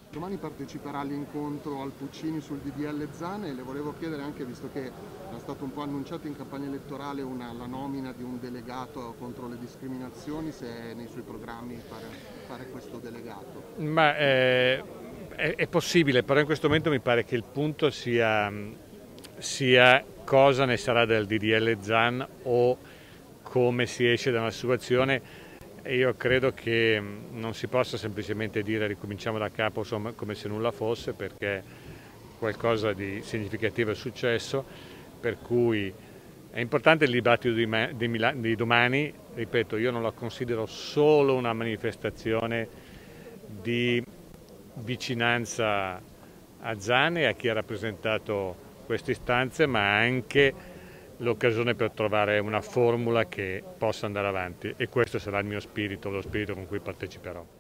Domani parteciperà all'incontro al Puccini sul DDL Zan e le volevo chiedere anche, visto che è stato un po' annunciato in campagna elettorale la nomina di un delegato contro le discriminazioni, se è nei suoi programmi fare questo delegato. Ma è possibile, però in questo momento mi pare che il punto sia cosa ne sarà del DDL Zan o come si esce da una situazione. E io credo che non si possa semplicemente dire ricominciamo da capo, insomma, come se nulla fosse, perché qualcosa di significativo è successo, per cui è importante il dibattito di domani. Ripeto, io non lo considero solo una manifestazione di vicinanza a Zan e a chi ha rappresentato queste istanze, ma anche l'occasione per trovare una formula che possa andare avanti, e questo sarà il mio spirito, lo spirito con cui parteciperò.